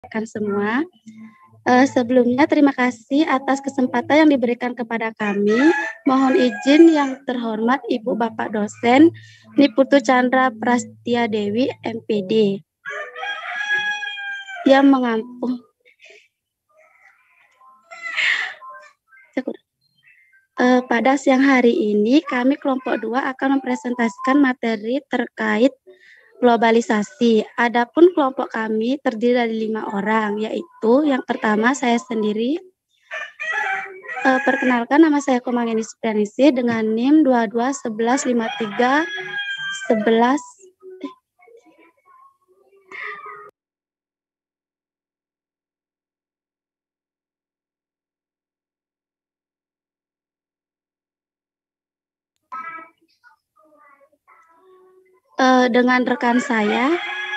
rekan semua. Sebelumnya terima kasih atas kesempatan yang diberikan kepada kami. Mohon izin yang terhormat Ibu Bapak dosen Niputu Chandra Prastia Dewi MPD yang mengampung. Pada siang hari ini kami kelompok 2 akan mempresentasikan materi terkait globalisasi. Adapun kelompok kami terdiri dari 5 orang, yaitu yang pertama saya sendiri. Perkenalkan, nama saya Komangeni Supriyaningsih dengan NIM 22115311. Dengan rekan saya.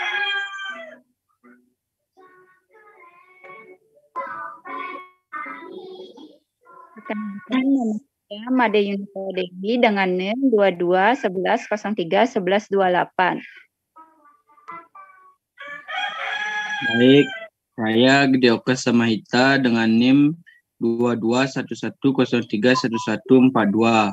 Perkenalkan, nama saya Made Yunita Dewi dengan NIM 2211031128. Baik, saya Gideoke Samahita dengan NIM 2211031142.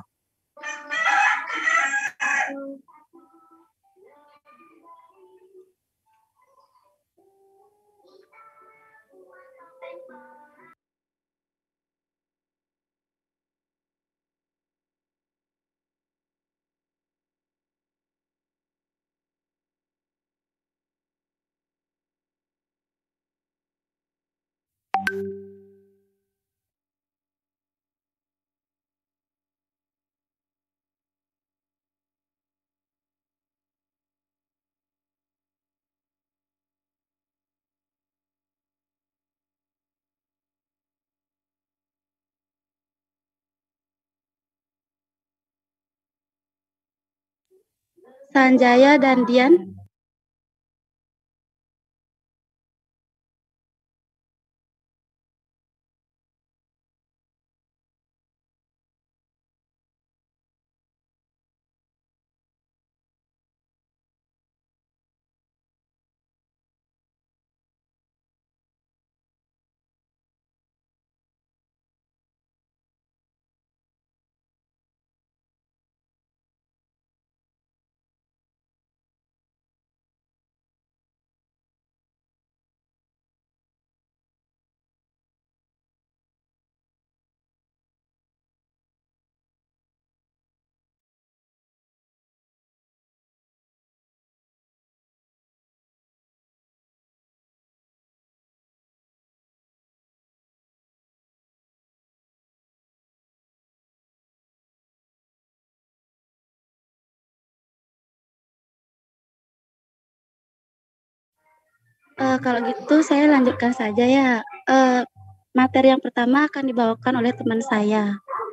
Sanjaya dan Dian. Kalau gitu saya lanjutkan saja ya. Materi yang pertama akan dibawakan oleh teman saya.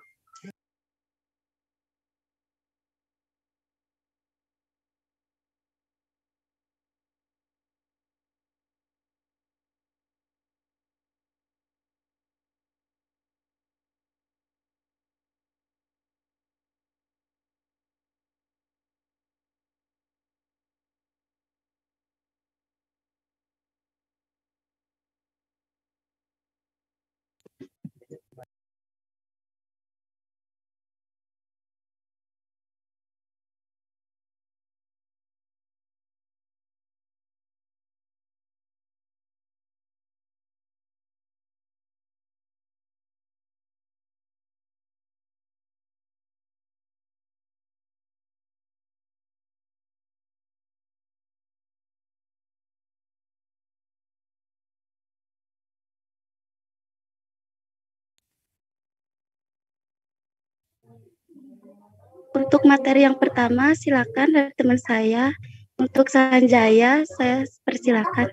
Untuk materi yang pertama, silakan dari teman saya. Untuk Sanjaya, saya persilakan.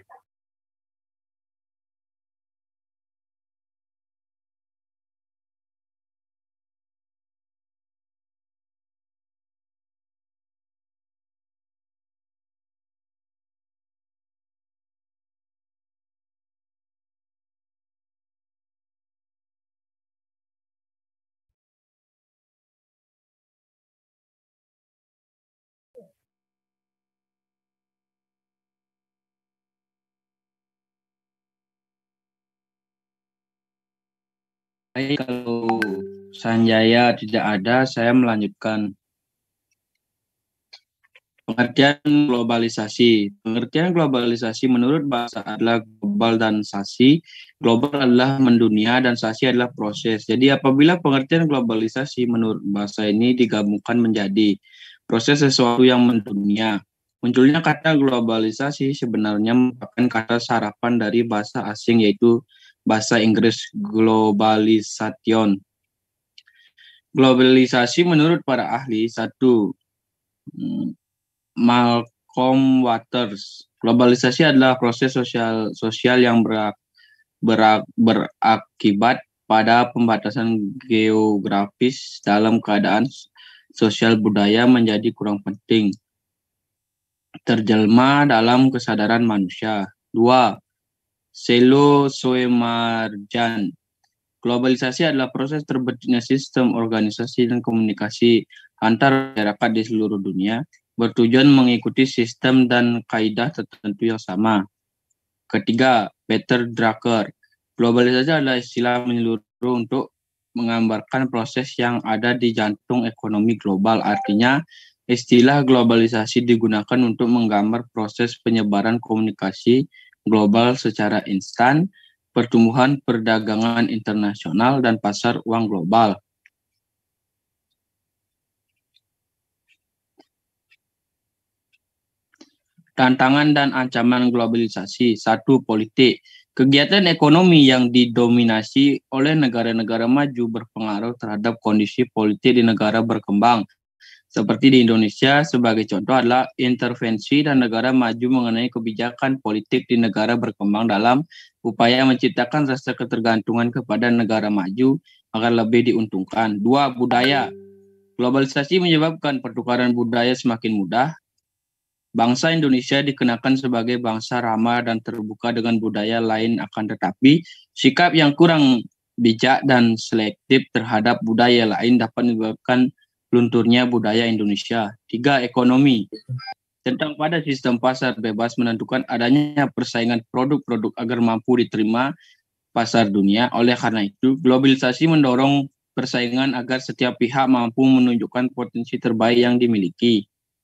Baik, kalau Sanjaya tidak ada, saya melanjutkan. Pengertian globalisasi. Pengertian globalisasi menurut bahasa adalah global dan sasi. Global adalah mendunia dan sasi adalah proses. Jadi apabila pengertian globalisasi menurut bahasa ini digabungkan menjadi proses sesuatu yang mendunia. Munculnya kata globalisasi sebenarnya merupakan kata sarapan dari bahasa asing yaitu bahasa Inggris globalization. Globalisasi menurut para ahli, satu, Malcolm Waters. Globalisasi adalah proses sosial yang berakibat pada pembatasan geografis dalam keadaan sosial budaya menjadi kurang penting. Terjelma dalam kesadaran manusia. 2. Selo Soemarjan. Globalisasi adalah proses terbentuknya sistem organisasi dan komunikasi antar masyarakat di seluruh dunia bertujuan mengikuti sistem dan kaidah tertentu yang sama. Ketiga, Peter Drucker. Globalisasi adalah istilah menyeluruh untuk menggambarkan proses yang ada di jantung ekonomi global. Artinya, istilah globalisasi digunakan untuk menggambar proses penyebaran komunikasi global secara instan, pertumbuhan perdagangan internasional, dan pasar uang global. Tantangan dan ancaman globalisasi. 1. Politik. Kegiatan ekonomi yang didominasi oleh negara-negara maju berpengaruh terhadap kondisi politik di negara berkembang. Seperti di Indonesia, sebagai contoh adalah intervensi dan negara maju mengenai kebijakan politik di negara berkembang dalam upaya menciptakan rasa ketergantungan kepada negara maju agar lebih diuntungkan. 2. Budaya. Globalisasi menyebabkan pertukaran budaya semakin mudah. Bangsa Indonesia dikenakan sebagai bangsa ramah dan terbuka dengan budaya lain, akan tetapi sikap yang kurang bijak dan selektif terhadap budaya lain dapat menyebabkan lunturnya budaya Indonesia. 3. Ekonomi. Tentang pada sistem pasar bebas menentukan adanya persaingan produk-produk agar mampu diterima pasar dunia. Oleh karena itu, globalisasi mendorong persaingan agar setiap pihak mampu menunjukkan potensi terbaik yang dimiliki.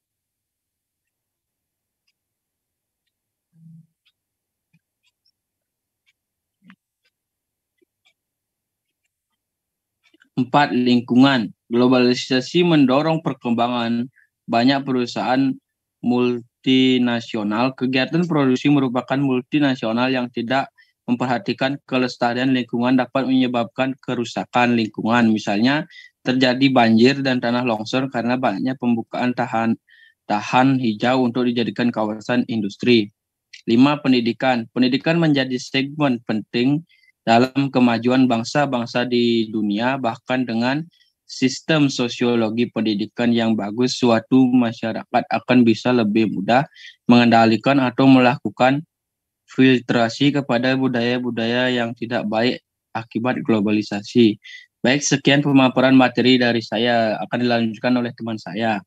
4. Lingkungan. Globalisasi mendorong perkembangan banyak perusahaan multinasional. Kegiatan produksi merupakan multinasional yang tidak memperhatikan kelestarian lingkungan dapat menyebabkan kerusakan lingkungan. Misalnya terjadi banjir dan tanah longsor karena banyaknya pembukaan tahan hijau untuk dijadikan kawasan industri. 5. Pendidikan. Pendidikan menjadi segmen penting dalam kemajuan bangsa-bangsa di dunia. Bahkan dengan sistem sosiologi pendidikan yang bagus, suatu masyarakat akan bisa lebih mudah mengendalikan atau melakukan filtrasi kepada budaya-budaya yang tidak baik akibat globalisasi. Baik, sekian pemaparan materi dari saya, akan dilanjutkan oleh teman saya.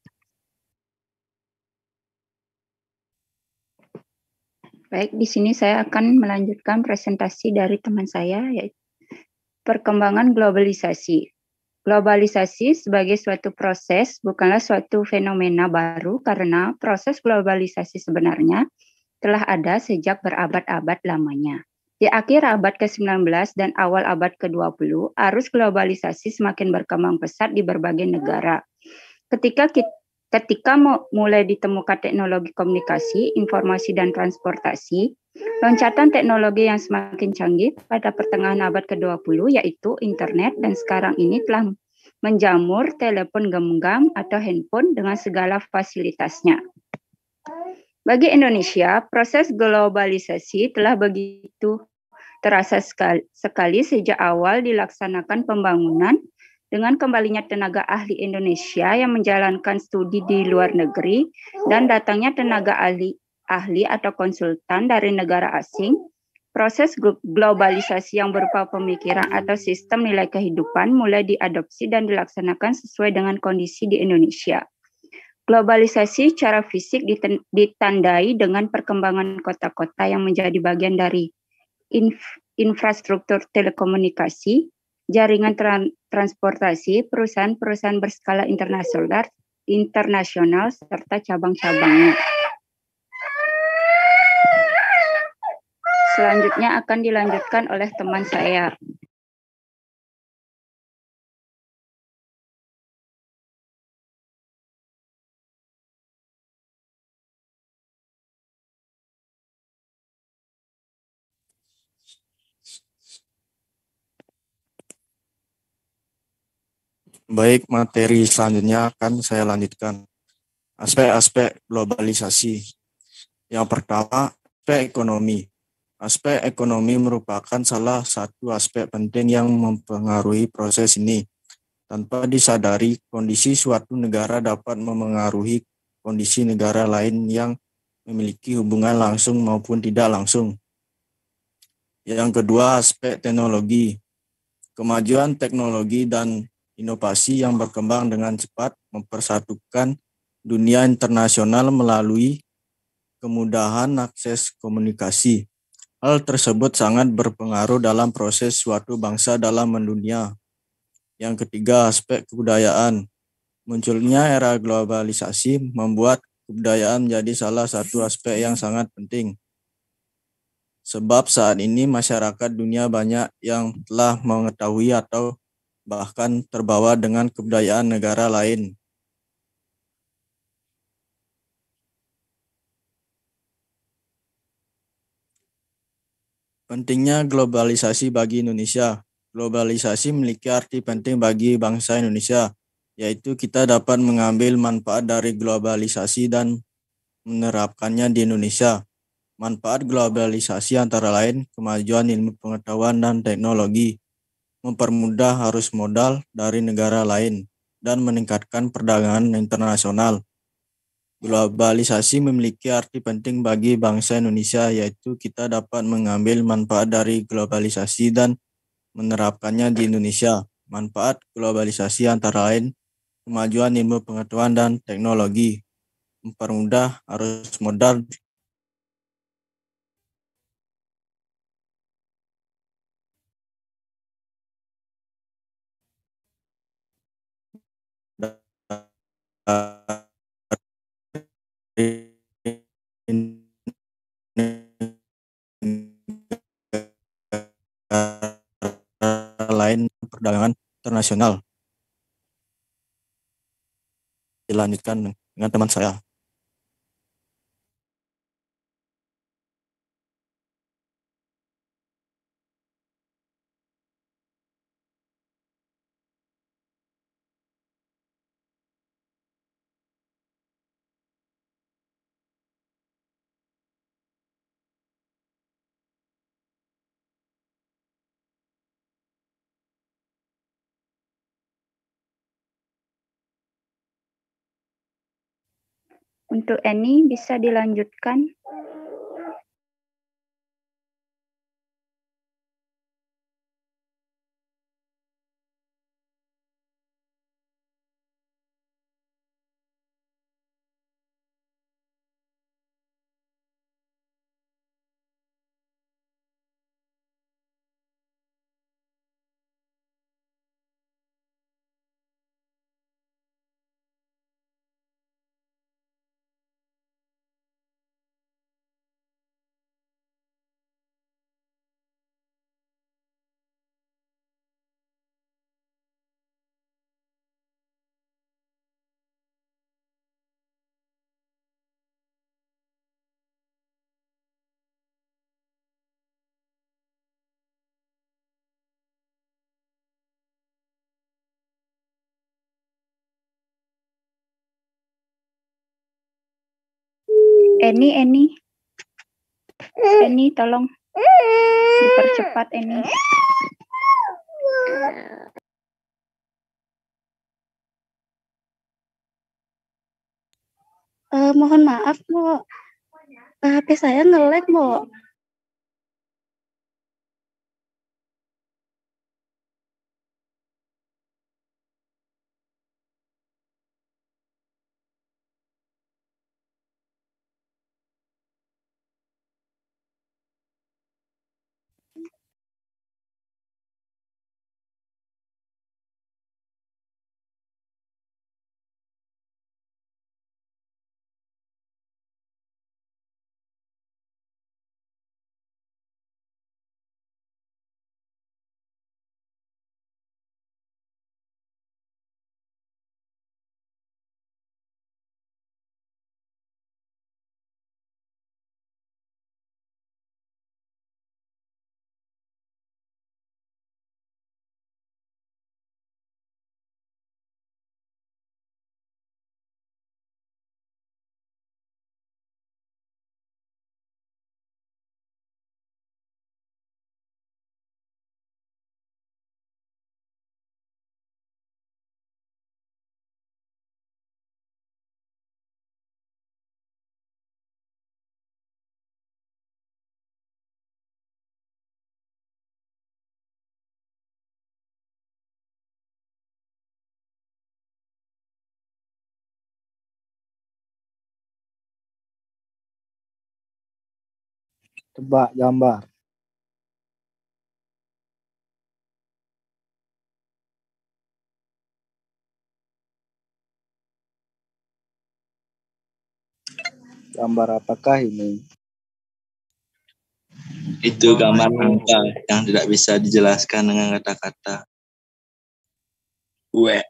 Baik, di sini saya akan melanjutkan presentasi dari teman saya, yaitu perkembangan globalisasi. Globalisasi sebagai suatu proses bukanlah suatu fenomena baru karena proses globalisasi sebenarnya telah ada sejak berabad-abad lamanya. Di akhir abad ke-19 dan awal abad ke-20, arus globalisasi semakin berkembang pesat di berbagai negara. Ketika mulai ditemukan teknologi komunikasi, informasi, dan transportasi, loncatan teknologi yang semakin canggih pada pertengahan abad ke-20 yaitu internet dan sekarang ini telah menjamur telepon genggam atau handphone dengan segala fasilitasnya. Bagi Indonesia, proses globalisasi telah begitu terasa sekali sejak awal dilaksanakan pembangunan dengan kembalinya tenaga ahli Indonesia yang menjalankan studi di luar negeri dan datangnya tenaga ahli atau konsultan dari negara asing, proses globalisasi yang berupa pemikiran atau sistem nilai kehidupan mulai diadopsi dan dilaksanakan sesuai dengan kondisi di Indonesia. Globalisasi secara fisik ditandai dengan perkembangan kota-kota yang menjadi bagian dari infrastruktur telekomunikasi, jaringan transportasi, perusahaan-perusahaan berskala internasional serta cabang-cabangnya. Selanjutnya akan dilanjutkan oleh teman saya. Baik, materi selanjutnya akan saya lanjutkan. Aspek-aspek globalisasi. Yang pertama, aspek ekonomi. Aspek ekonomi merupakan salah satu aspek penting yang mempengaruhi proses ini. Tanpa disadari, kondisi suatu negara dapat memengaruhi kondisi negara lain yang memiliki hubungan langsung maupun tidak langsung. Yang kedua, aspek teknologi. Kemajuan teknologi dan inovasi yang berkembang dengan cepat mempersatukan dunia internasional melalui kemudahan akses komunikasi. Hal tersebut sangat berpengaruh dalam proses suatu bangsa dalam mendunia. Yang ketiga, aspek kebudayaan. Munculnya era globalisasi membuat kebudayaan menjadi salah satu aspek yang sangat penting. Sebab saat ini masyarakat dunia banyak yang telah mengetahui atau bahkan terbawa dengan kebudayaan negara lain. Pentingnya globalisasi bagi Indonesia. Globalisasi memiliki arti penting bagi bangsa Indonesia, yaitu kita dapat mengambil manfaat dari globalisasi dan menerapkannya di Indonesia. Manfaat globalisasi antara lain kemajuan ilmu pengetahuan dan teknologi, mempermudah arus modal dari negara lain, dan meningkatkan perdagangan internasional. Globalisasi memiliki arti penting bagi bangsa Indonesia, yaitu kita dapat mengambil manfaat dari globalisasi dan menerapkannya di Indonesia. Manfaat globalisasi antara lain kemajuan ilmu pengetahuan dan teknologi, mempermudah arus modal lain perdagangan internasional. Dilanjutkan dengan teman saya. Untuk Eni bisa dilanjutkan. Eni, tolong dipercepat Eni. Mohon maaf, Mo. HP saya nge-lag, Mo. Tebak gambar. Gambar apakah ini? Itu gambar angka yang tidak bisa dijelaskan dengan kata-kata. Weh.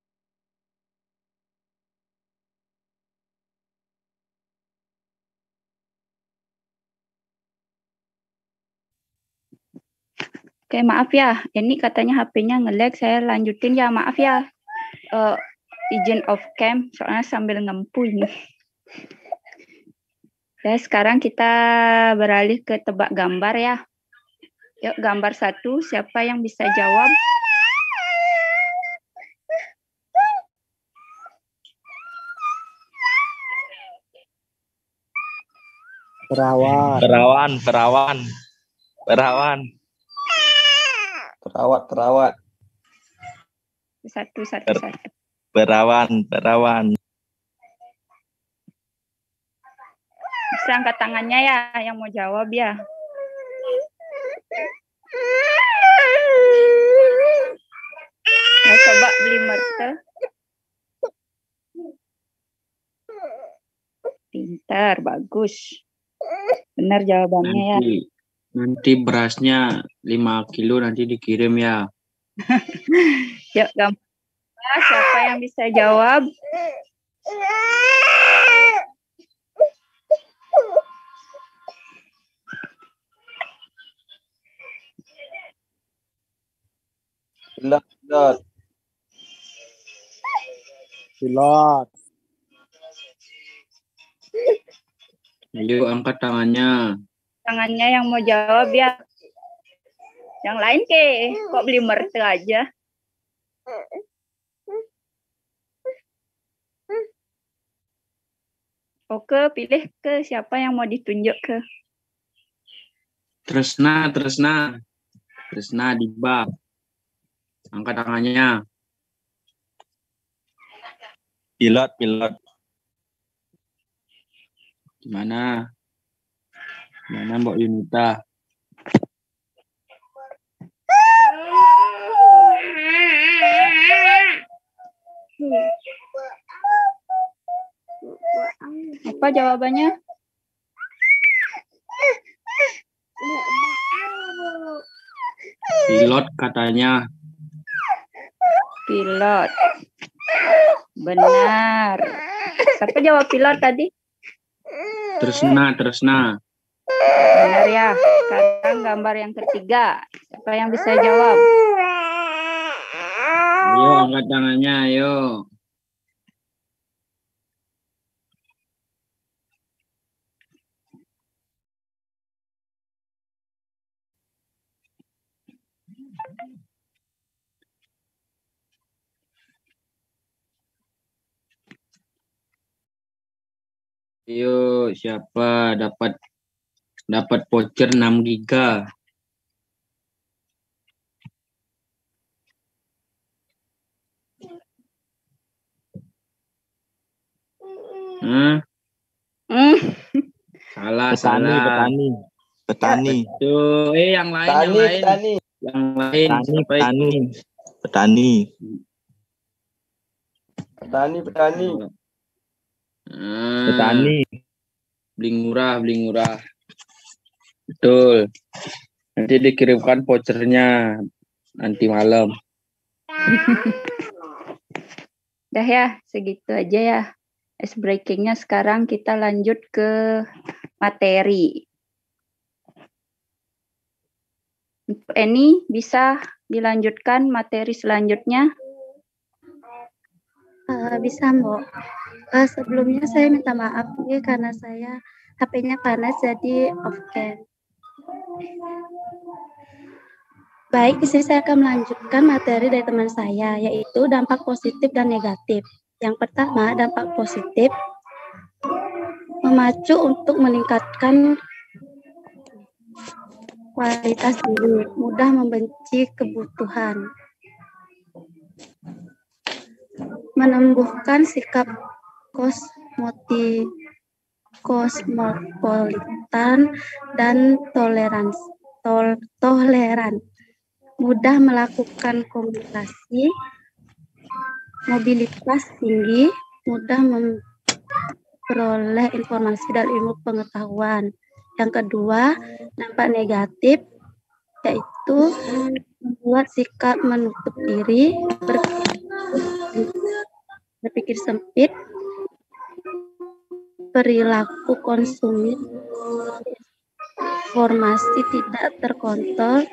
Oke, maaf ya. Ini katanya HP-nya nge-lag. Saya lanjutin ya. Maaf ya. Izin off cam, soalnya sambil ngempu ini. Ya, sekarang kita beralih ke tebak gambar ya. Yuk, gambar 1. Siapa yang bisa jawab? Perawan. Perawat. Satu. Perawan. Bisa angkat tangannya ya, yang mau jawab ya. Nah, coba beli Mertel. Pintar, bagus. Benar jawabannya ya. Nanti berasnya 5 kilo nanti dikirim ya. Yuk, gambar. Siapa yang bisa jawab? Pilot. Ayo angkat tangannya. Tangannya yang mau jawab ya. Yang lain kok beli Mertel aja. Oke, pilih ke siapa yang mau ditunjuk ke. Tresna Diba. Angkat tangannya. Pilot. Gimana Mbak Yunita? Apa jawabannya? Pilot katanya. Pilot. Benar. Siapa jawab pilot tadi? Tresna. Benar ya. Sekarang gambar yang ketiga. Siapa yang bisa jawab? Ayo angkat tangannya, ayo. Ayo, siapa dapat voucher 6 giga? Salah. Petani. Tuh, yang lain. Petani. Petani. Beli murah. Betul. Nanti dikirimkan vouchernya nanti malam. Udah ya, segitu aja ya. Ice breakingnya sekarang kita lanjut ke materi. Ini bisa dilanjutkan materi selanjutnya? Bisa, Mbak. Sebelumnya saya minta maaf nih karena saya HP-nya panas jadi off cam. Baik, di sini saya akan melanjutkan materi dari teman saya, yaitu dampak positif dan negatif. Yang pertama, dampak positif memacu untuk meningkatkan kualitas diri, mudah membenci kebutuhan, menumbuhkan sikap kosmopolitan, dan toleran, mudah melakukan komunikasi, mobilitas tinggi, mudah memperoleh informasi dan ilmu pengetahuan. Yang kedua, dampak negatif yaitu membuat sikap menutup diri, berpikir sempit, perilaku konsumen, informasi tidak terkontrol,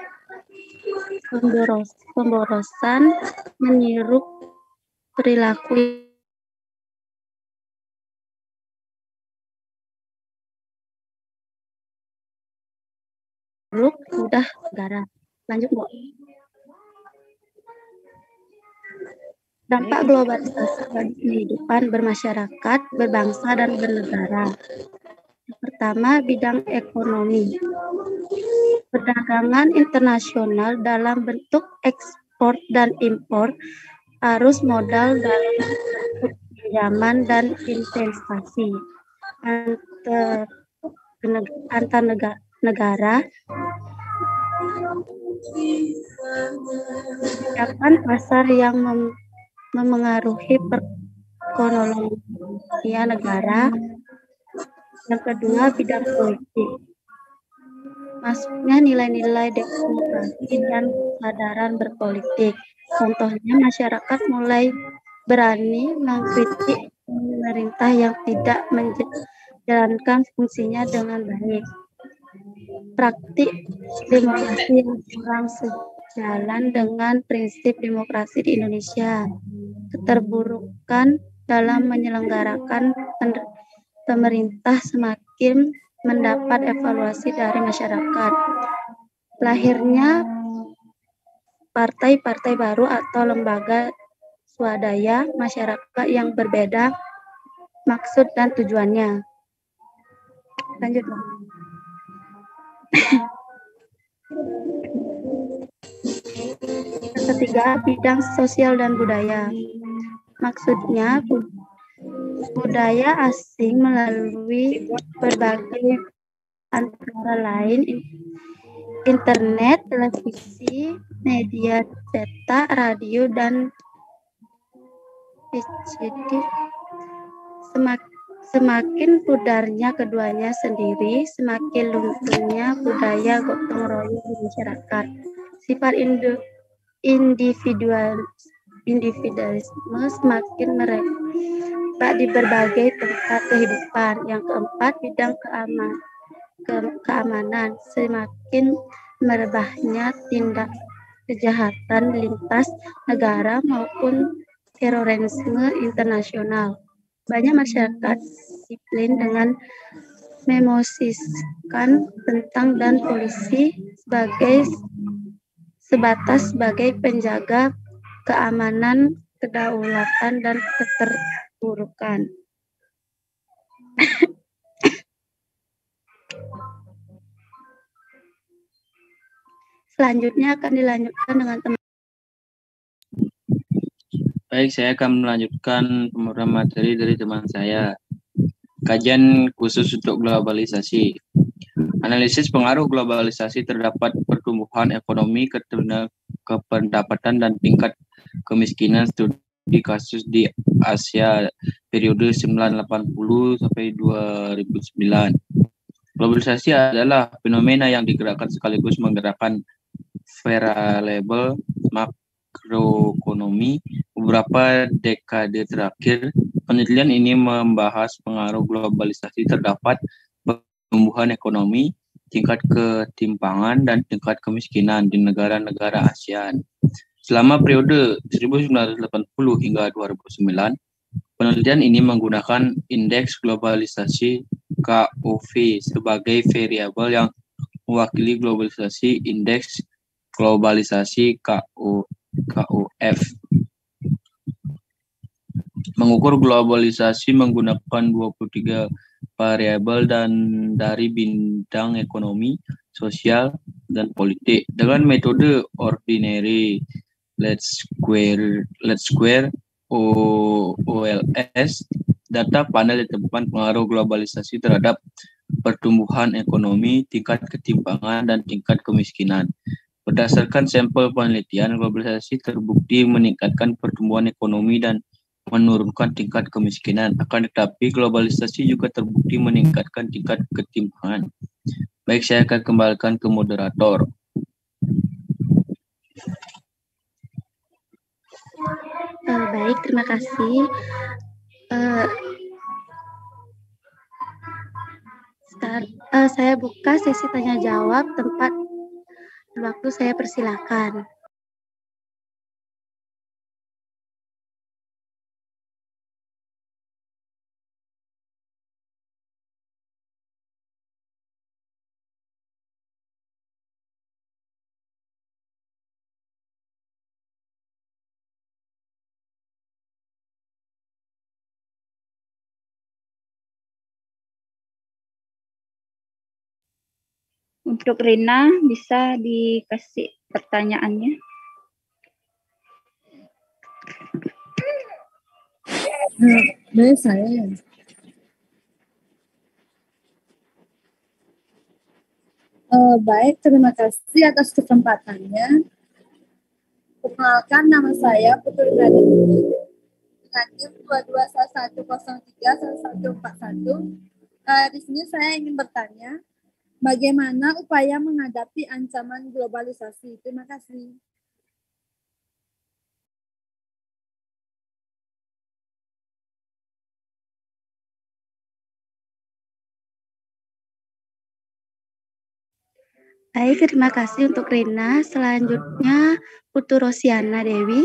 pemborosan, meniru perilaku buruk, mudah negara. Lanjut, Bu. Dampak globalisasi bagi kehidupan bermasyarakat, berbangsa, dan bernegara. Yang pertama, bidang ekonomi. Perdagangan internasional dalam bentuk ekspor dan impor, arus modal dalam bentuk pinjaman dan investasi antar negara, kebijakan pasar yang memengaruhi perekonomian negara. Yang kedua, bidang politik. Masuknya nilai-nilai demokrasi dan kesadaran berpolitik. Contohnya, masyarakat mulai berani mengkritik pemerintah yang tidak menjalankan fungsinya dengan baik. Praktik demokrasi yang kurang sejalan dengan prinsip demokrasi di Indonesia. Keterburukan dalam menyelenggarakan pemerintah semakin mendapat evaluasi dari masyarakat. Lahirnya partai-partai baru atau lembaga swadaya masyarakat yang berbeda maksud dan tujuannya. Lanjut, Bang. Yang ketiga, bidang sosial dan budaya. Maksudnya budaya asing melalui berbagai antara lain internet, televisi, media cetak, radio, dan digital. Semakin pudarnya keduanya sendiri, semakin lunturnya budaya gotong royong di masyarakat. Sifat individualisme semakin merebak di berbagai tempat kehidupan. Yang keempat, bidang keamanan. Semakin merebahnya tindak kejahatan lintas negara maupun terorisme internasional. Banyak masyarakat disiplin dengan memosisikan tentang dan polisi sebagai penjaga keamanan, kedaulatan, dan keterburukan. Selanjutnya akan dilanjutkan dengan teman. Baik, saya akan melanjutkan pemberian materi dari teman saya. Kajian khusus untuk globalisasi. Analisis pengaruh globalisasi terhadap pertumbuhan ekonomi, kependapatan, dan tingkat kemiskinan studi kasus di Asia periode 1980 sampai 2009. Globalisasi adalah fenomena yang digerakkan sekaligus menggerakkan variabel makroekonomi. Beberapa dekade terakhir, penelitian ini membahas pengaruh globalisasi terhadap pertumbuhan ekonomi, tingkat ketimpangan, dan tingkat kemiskinan di negara-negara ASEAN. Selama periode 1980 hingga 2009, penelitian ini menggunakan indeks globalisasi KOV sebagai variabel yang mewakili globalisasi. Indeks globalisasi KOF mengukur globalisasi menggunakan 23 variabel dan dari bidang ekonomi, sosial, dan politik dengan metode ordinary least square OLS Data panel ditemukan pengaruh globalisasi terhadap pertumbuhan ekonomi, tingkat ketimpangan, dan tingkat kemiskinan. Berdasarkan sampel penelitian, globalisasi terbukti meningkatkan pertumbuhan ekonomi dan menurunkan tingkat kemiskinan. Akan tetapi, globalisasi juga terbukti meningkatkan tingkat ketimpangan. Baik, saya akan kembalikan ke moderator. Baik, terima kasih. Saya buka sesi tanya jawab. Tempat waktu saya persilakan. Untuk Rina, bisa dikasih pertanyaannya? Baik, saya. Baik, terima kasih atas kesempatannya. Perkenalkan, nama saya Putri Raditya dengan NIM 2211031141. Di sini saya ingin bertanya, bagaimana upaya menghadapi ancaman globalisasi? Terima kasih. Baik, terima kasih untuk Rina. Selanjutnya, Putu Rosiana Dewi.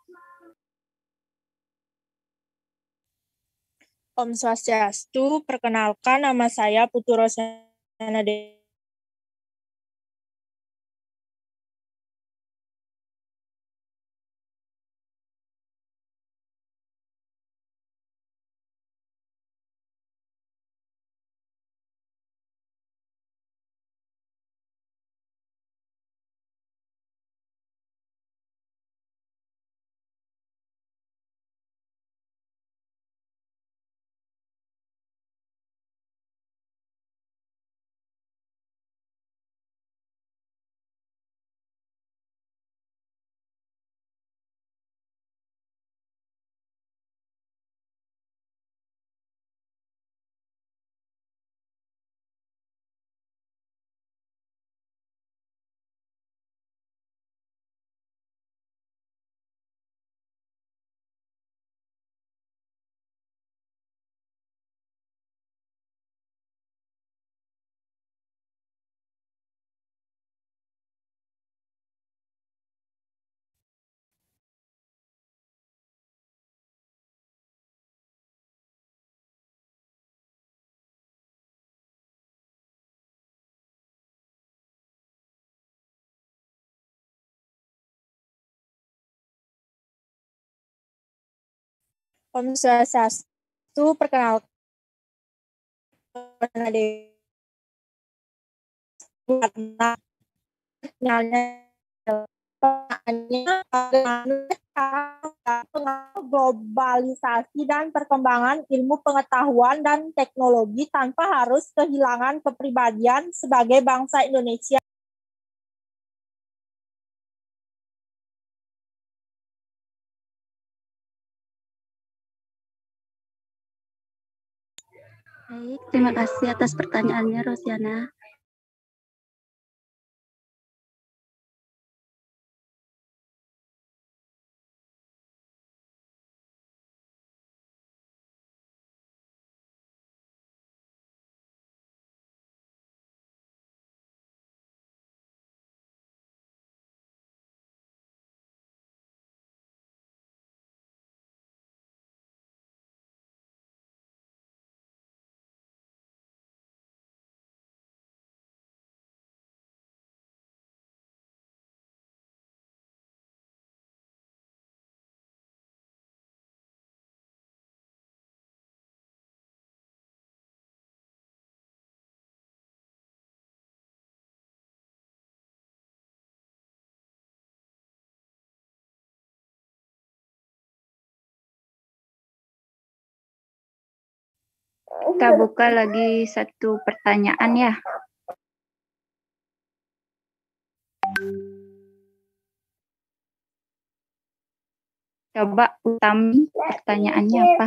Om Swastiastu, perkenalkan nama saya Putu Rosiana Dewi. Om Swastiastu, perkenalkan nama Dewi. Pengaruh globalisasi dan perkembangan ilmu pengetahuan dan teknologi tanpa harus kehilangan kepribadian sebagai bangsa Indonesia. Baik, terima kasih atas pertanyaannya, Rosiana. Kita buka lagi satu pertanyaan ya. Coba Utami, pertanyaannya apa?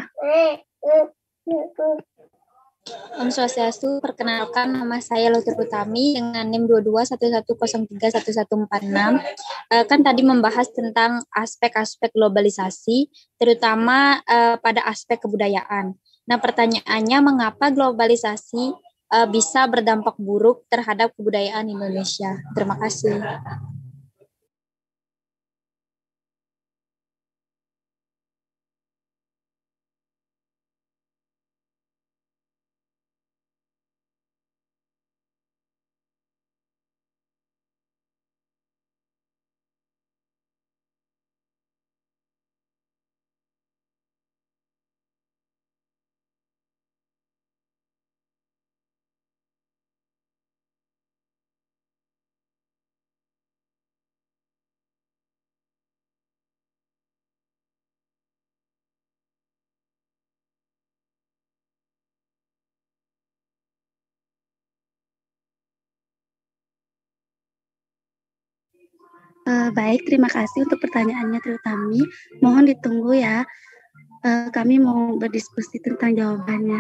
Om Swastiastu, perkenalkan nama saya Lotur Utami dengan NIM 2211031146. Kan tadi membahas tentang aspek-aspek globalisasi, terutama pada aspek kebudayaan. Nah, pertanyaannya mengapa globalisasi bisa berdampak buruk terhadap kebudayaan Indonesia? Terima kasih. Baik, terima kasih untuk pertanyaannya Triutami. Mohon ditunggu ya. Kami mau berdiskusi tentang jawabannya.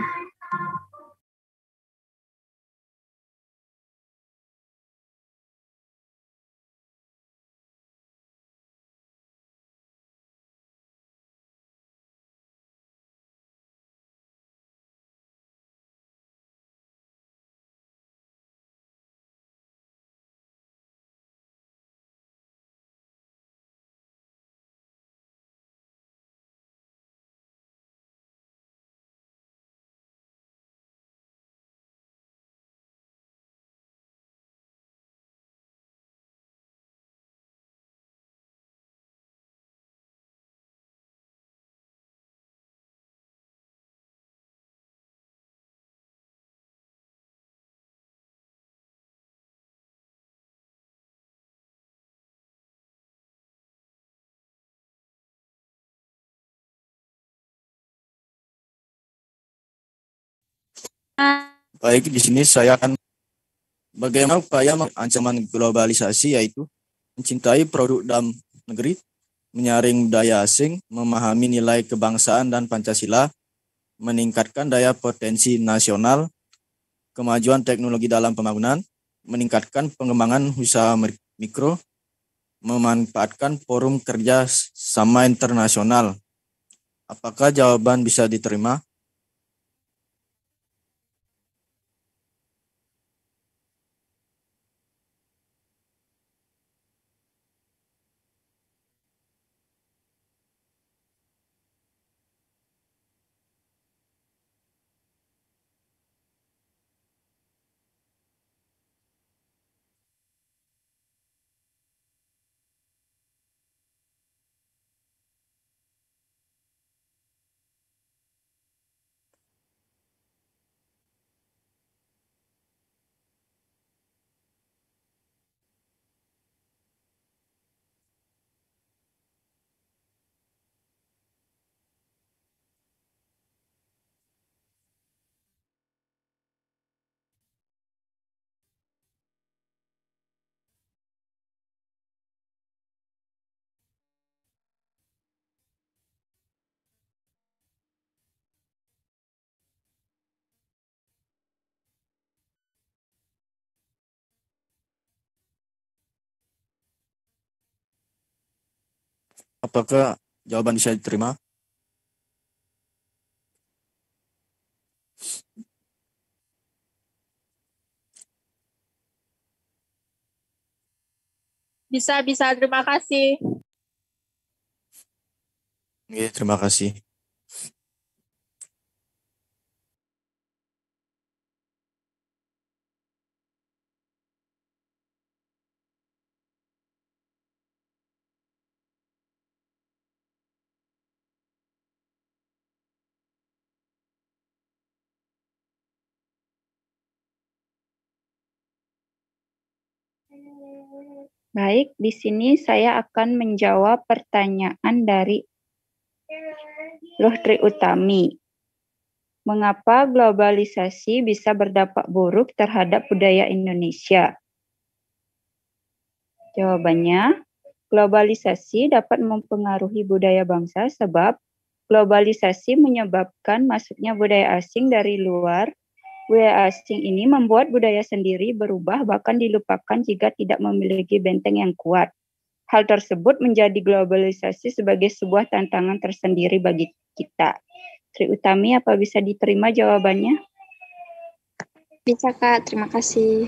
Baik, di sini saya akan bagaimana upaya ancaman globalisasi, yaitu mencintai produk dalam negeri, menyaring budaya asing, memahami nilai kebangsaan dan Pancasila, meningkatkan daya potensi nasional, kemajuan teknologi dalam pembangunan, meningkatkan pengembangan usaha mikro, memanfaatkan forum kerja sama internasional. Apakah jawaban bisa diterima? Apakah jawaban bisa diterima? Bisa, terima kasih. Oke, terima kasih. Baik, di sini saya akan menjawab pertanyaan dari Loh Tri Utami. Mengapa globalisasi bisa berdampak buruk terhadap budaya Indonesia? Jawabannya, globalisasi dapat mempengaruhi budaya bangsa sebab globalisasi menyebabkan masuknya budaya asing dari luar. Budaya asing ini membuat budaya sendiri berubah bahkan dilupakan jika tidak memiliki benteng yang kuat. Hal tersebut menjadi globalisasi sebagai sebuah tantangan tersendiri bagi kita. Tri Utami, apa bisa diterima jawabannya? Bisa, Kak. Terima kasih.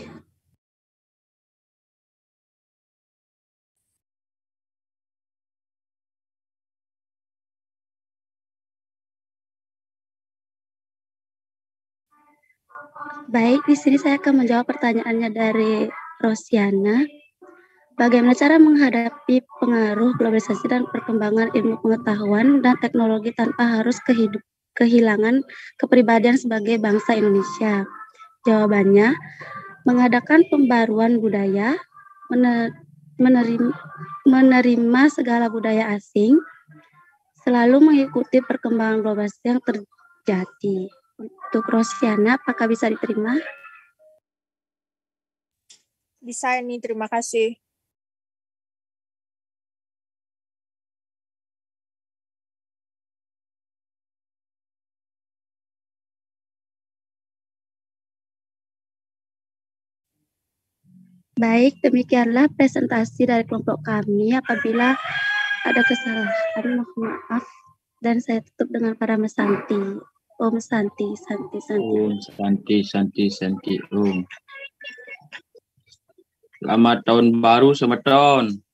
Baik, di sini saya akan menjawab pertanyaannya dari Rosiana. Bagaimana cara menghadapi pengaruh globalisasi dan perkembangan ilmu pengetahuan dan teknologi tanpa harus kehilangan kepribadian sebagai bangsa Indonesia? Jawabannya, mengadakan pembaruan budaya, menerima segala budaya asing, selalu mengikuti perkembangan globalisasi yang terjadi. Untuk Rosiana, apakah bisa diterima? Bisa ini, terima kasih. Baik, demikianlah presentasi dari kelompok kami. Apabila ada kesalahan, mohon maaf. Dan saya tutup dengan para Mesanti. Om Santi, Santi, Santi. Om Santi, Santi, Santi, Om. Selamat tahun baru, selamat tahun.